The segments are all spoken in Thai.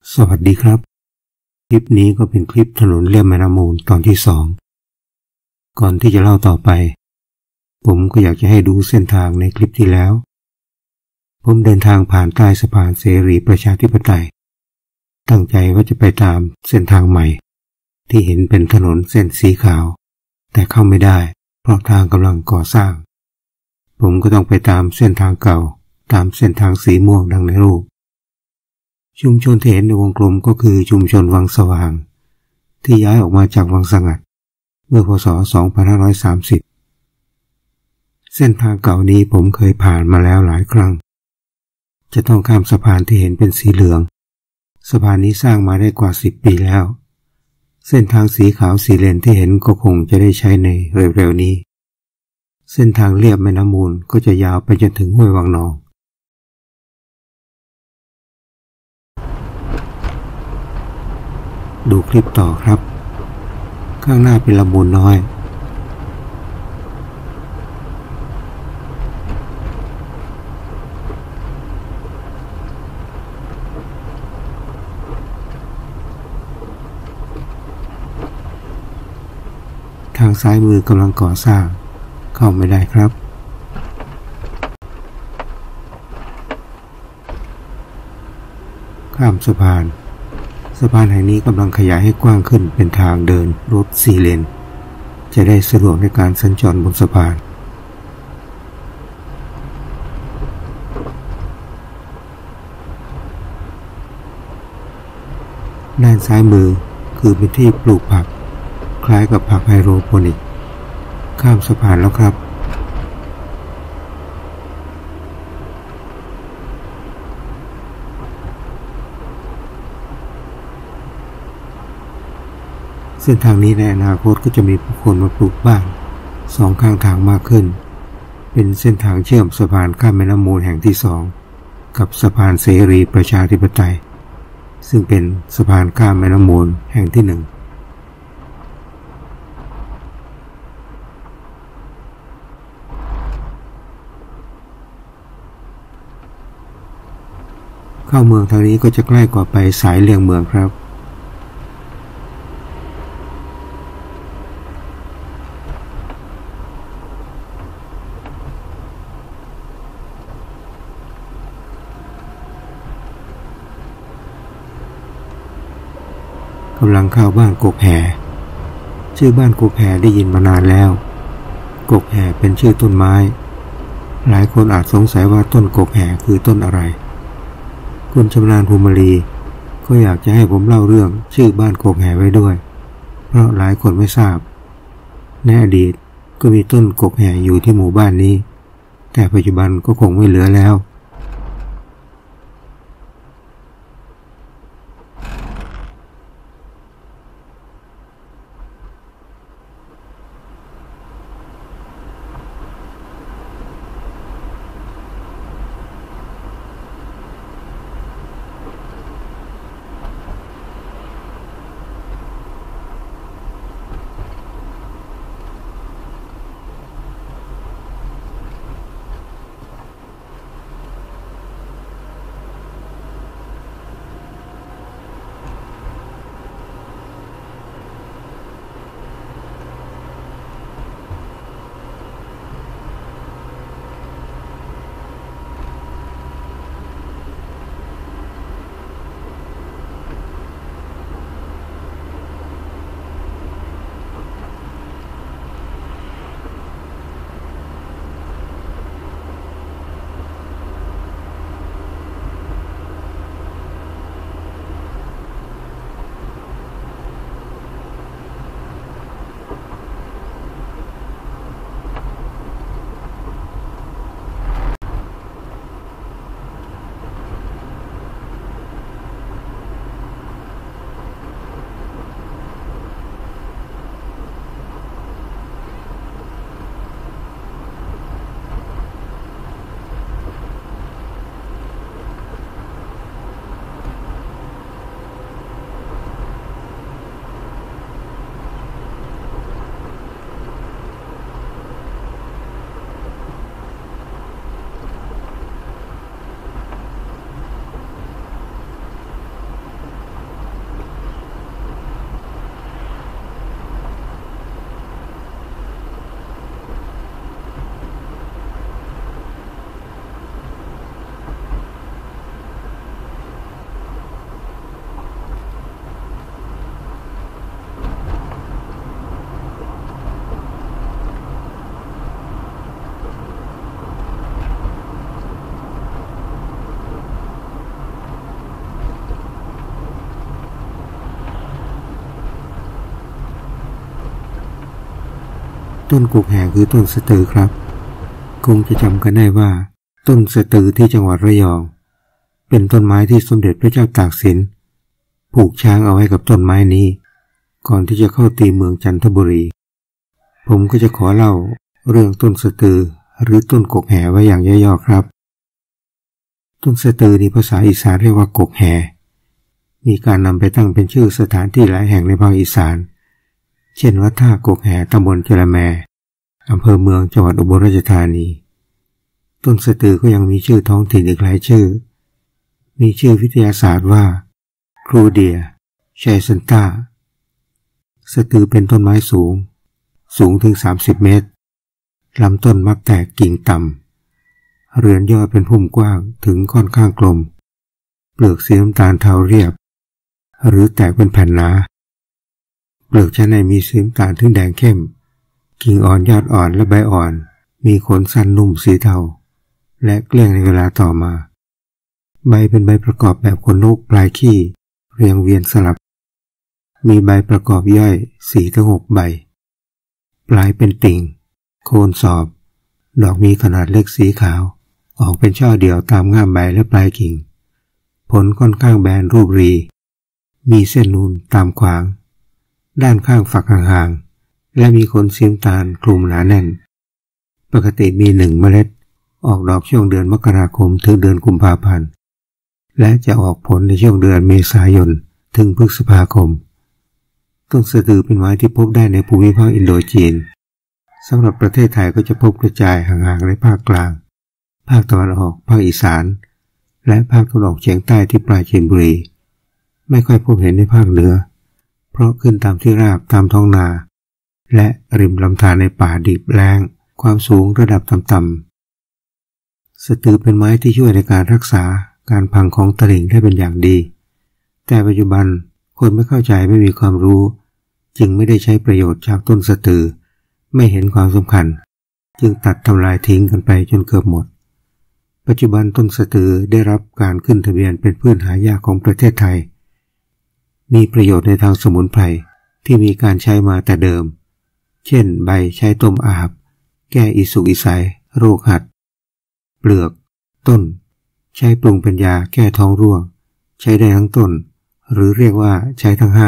สวัสดีครับคลิปนี้ก็เป็นคลิปถนนเลียบแม่น้ำมูลตอนที่2ก่อนที่จะเล่าต่อไปผมก็อยากจะให้ดูเส้นทางในคลิปที่แล้วผมเดินทางผ่านใต้สะพานเสรีประชาธิปไตยตั้งใจว่าจะไปตามเส้นทางใหม่ที่เห็นเป็นถนนเส้นสีขาวแต่เข้าไม่ได้เพราะทางกำลังก่อสร้างผมก็ต้องไปตามเส้นทางเก่าตามเส้นทางสีม่วงดังในรูปชุมชนที่เห็นในวงกลมก็คือชุมชนวังสว่างที่ย้ายออกมาจากวังสงัดเมื่อพ.ศ. 2530เส้นทางเก่านี้ผมเคยผ่านมาแล้วหลายครั้งจะต้องข้ามสะพานที่เห็นเป็นสีเหลืองสะพานนี้สร้างมาได้กว่า10 ปีแล้วเส้นทางสีขาวสีเลนที่เห็นก็คงจะได้ใช้ในเร็วๆนี้เส้นทางเลียบแม่น้ำมูลก็จะยาวไปจนถึงห้วยวังนองดูคลิปต่อครับข้างหน้าเป็นลำมูลน้อยทางซ้ายมือกำลังก่อสร้างเข้าไม่ได้ครับข้ามสะพานแห่งนี้กำลังขยายให้กว้างขึ้นเป็นทางเดินรถ4 เลนจะได้สะดวกในการสัญจรบนสะพานด้านซ้ายมือคือเป็นที่ปลูกผักคล้ายกับผักไฮโดรโปนิกข้ามสะพานแล้วครับเส้นทางนี้ในอนาคตก็จะมีผู้คนมาปลูกบ้าน2 ข้างทางมากขึ้นเป็นเส้นทางเชื่อมสะพานข้ามแม่น้ำมูลแห่งที่2กับสะพานเสรีประชาธิปไตยซึ่งเป็นสะพานข้ามแม่น้ำมูลแห่งที่1เข้าเมืองทางนี้ก็จะใกล้กว่าไปสายเลี่ยงเมืองครับกำลังเข้าบ้านกกแห่ชื่อบ้านกกแห่ได้ยินมานานแล้วกกแห่เป็นชื่อต้นไม้หลายคนอาจสงสัยว่าต้นกกแห่คือต้นอะไรคุณชำนาญภูมิลีก็อยากจะให้ผมเล่าเรื่องชื่อบ้านกกแห่ไว้ด้วยเพราะหลายคนไม่ทราบในอดีตก็มีต้นกกแห่อยู่ที่หมู่บ้านนี้แต่ปัจจุบันก็คงไม่เหลือแล้วต้นกกแห่คือต้นสะตือครับคงจะจำกันได้ว่าต้นสะตือที่จังหวัดระยองเป็นต้นไม้ที่สมเด็จพระเจ้าตากสินผูกช้างเอาไว้กับต้นไม้นี้ก่อนที่จะเข้าตีเมืองจันทบุรีผมก็จะขอเล่าเรื่องต้นสะตือหรือต้นกกแห่ไว้อย่างย่อๆครับต้นสะตือในภาษาอีสานเรียกว่ากกแห่มีการนำไปตั้งเป็นชื่อสถานที่หลายแห่งในภาคอีสานเช่นวัดท่ากกแห่ตำบลจระแมอำเภอเมืองจังหวัดอุบลราชธานีต้นสะตือก็ยังมีชื่อท้องถิ่นอีกหลายชื่อมีชื่อวิทยาศาสตร์ว่าครูเดียแชซันตาสะตือเป็นต้นไม้สูงถึง30 เมตรลำต้นมักแตกกิ่งต่ำเรือนยอดเป็นพุ่มกว้างถึงค่อนข้างกลมเปลือกสีน้ำตาลเทาเรียบหรือแตกเป็นแผ่นหนาเปลือกชั้นในมีสีน้ำตาลถึงแดงเข้มกิ่งอ่อนยอดอ่อนและใบอ่อนมีขนสั้นนุ่มสีเทาและเกลี้ยงในเวลาต่อมาใบเป็นใบประกอบแบบขนนกปลายขี้เรียงเวียนสลับมีใบประกอบย่อย 4-6 ใบปลายเป็นติ่งโคนสอบดอกมีขนาดเล็กสีขาวออกเป็นช่อเดี่ยวตามง่ามใบและปลายกิ่งผลค่อนข้างแบนรูปรีมีเส้นนูนตามขวางด้านข้างฝักห่างๆและมีขนสีน้ำตาลคลุมหนาแน่นปกติมี1 เมล็ดออกดอกช่วงเดือนมกราคมถึงเดือนกุมภาพันธ์และจะออกผลในช่วงเดือนเมษายนถึงพฤษภาคมต้นสะตือเป็นไม้ที่พบได้ในภูมิภาคอินโดจีนสำหรับประเทศไทยก็จะพบกระจายห่างๆในภาคกลางภาคตะวันออกภาคอีสานและภาคตะวันออกเฉียงใต้ที่ปราจีนบุรีไม่ค่อยพบเห็นในภาคเหนือเพราะขึ้นตามที่ราบตามท้องนาและริมลำธารในป่าดิบแล้งความสูงระดับต่ำๆสะตือเป็นไม้ที่ช่วยในการรักษาการพังของตลิ่งได้เป็นอย่างดีแต่ปัจจุบันคนไม่เข้าใจไม่มีความรู้จึงไม่ได้ใช้ประโยชน์จากต้นสะตือไม่เห็นความสำคัญจึงตัดทำลายทิ้งกันไปจนเกือบหมดปัจจุบันต้นสะตือได้รับการขึ้นทะเบียนเป็นพืชหายากของประเทศไทยมีประโยชน์ในทางสมุนไพรที่มีการใช้มาแต่เดิมเช่นใบใช้ต้มอาบแก้อิสุกอิสัยโรคหัดเปลือกต้นใช้ปรุงเป็นยาแก้ท้องร่วงใช้ได้ทั้งต้นหรือเรียกว่าใช้ทั้ง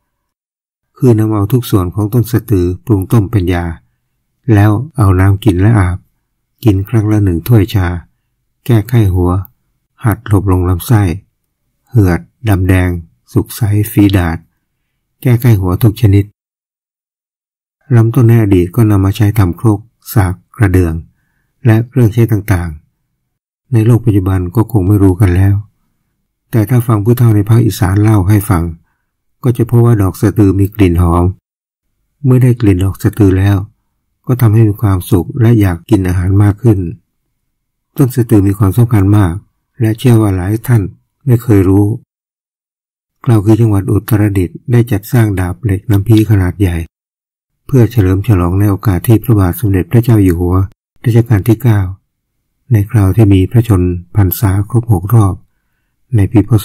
5คือนำเอาทุกส่วนของต้นสะตือปรุงต้มเป็นยาแล้วเอาน้ำกินและอาบกินครั้งละ1 ถ้วยชาแก้ไข้หัวหัดหลบลงลำไส้เหือดดำแดงสุกใสฝีดาษแก้ไข้หัวทุกชนิดลำต้นในอดีตก็นำมาใช้ทำครกสากกระเดื่องและเครื่องใช้ต่างๆในโลกปัจจุบันก็คงไม่รู้กันแล้วแต่ถ้าฟังผู้เฒ่าในภาคอีสานเล่าให้ฟังก็จะพบว่าดอกสะตือมีกลิ่นหอมเมื่อได้กลิ่นดอกสะตือแล้วก็ทำให้มีความสุขและอยากกินอาหารมากขึ้นต้นสะตือมีความสำคัญมากและเชื่อว่าหลายท่านไม่เคยรู้กล่าวคือจังหวัดอุตรดิตถ์ได้จัดสร้างดาบเหล็กน้ำพีขนาดใหญ่เพื่อเฉลิมฉลองในโอกาสที่พระบาทสมเด็จพระเจ้าอยู่หัวรัชกาลที่9ในคราวที่มีพระชนพรรษาครบ6 รอบในปีพ.ศ.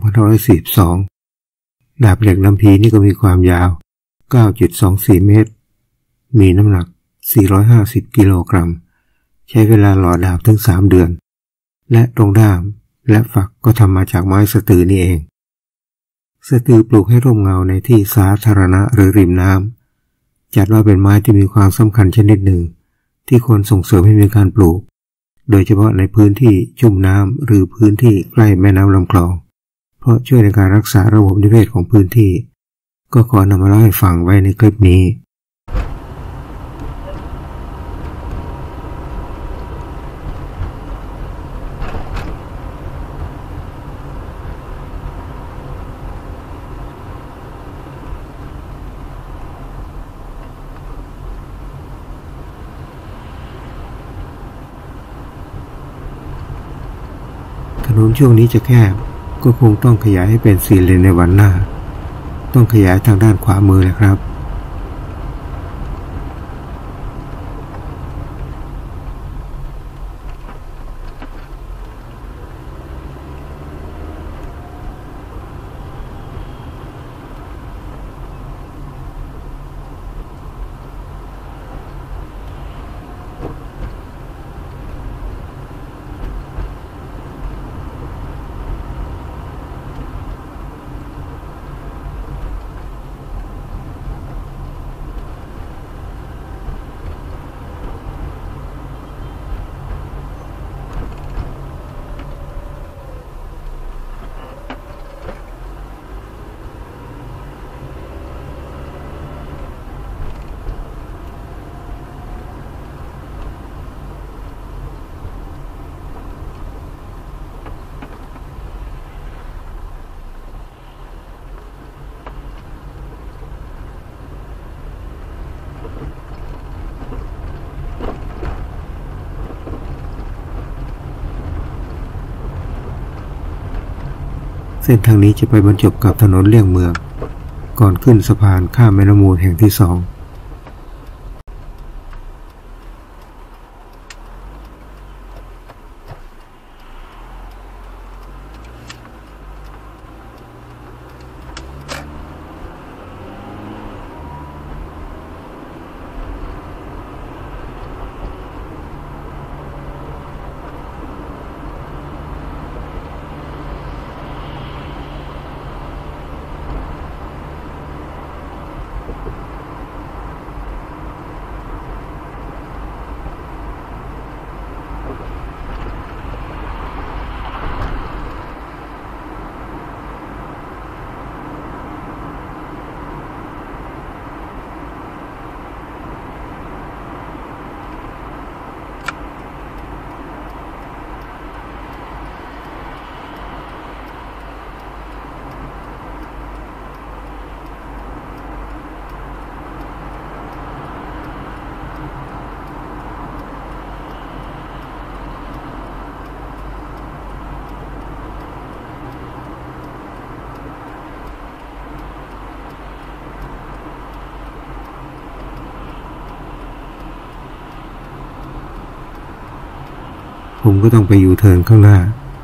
2542ดาบเหล็กน้ำพีนี่ก็มีความยาว 9.24 เมตรมีน้ำหนัก450 กิโลกรัมใช้เวลาหล่อดาบถึง3 เดือนและตรงด้ามและฝักก็ทำมาจากไม้สะตือนี่เองสะตือปลูกให้ร่มเงาในที่สาธารณะหรือริมน้ำจัดว่าเป็นไม้ที่มีความสำคัญชนิดหนึ่งที่ควรส่งเสริมให้มีการปลูกโดยเฉพาะในพื้นที่ชุ่มน้ำหรือพื้นที่ใกล้แม่น้ำลำคลองเพราะช่วยในการรักษาระบบนิเวศของพื้นที่ก็ขอนำมาเล่าให้ฟังไว้ในคลิปนี้ ถนนช่วงนี้จะแคบก็คงต้องขยายให้เป็น4 เลนในวันหน้าต้องขยายทางด้านขวามือเลยครับเส้นทางนี้จะไปบรรจบกับถนนเลี่ยงเมืองก่อนขึ้นสะพานข้ามแม่น้ำมูลแห่งที่2ผมก็ต้องไปยูเทิร์นข้างหน้า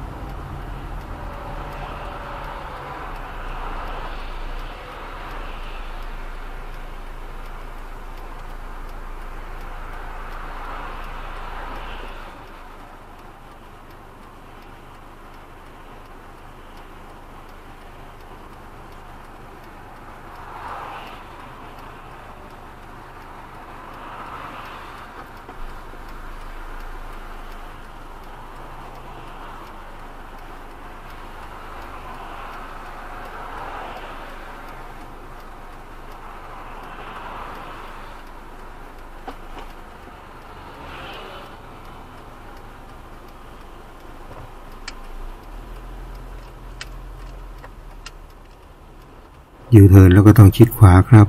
ยูเทิร์นแล้วก็ต้องชิดขวาครับ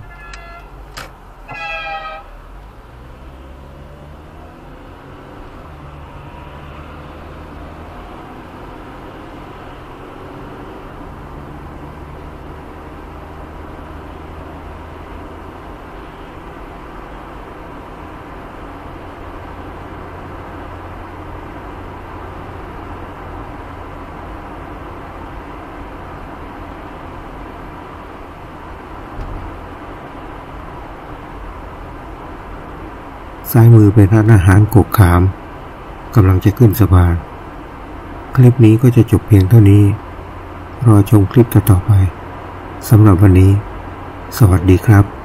ซ้ายมือเป็นร้านอาหารกกขามกำลังจะขึ้นสะพานคลิปนี้ก็จะจบเพียงเท่านี้รอชมคลิปต่อไปสำหรับวันนี้สวัสดีครับ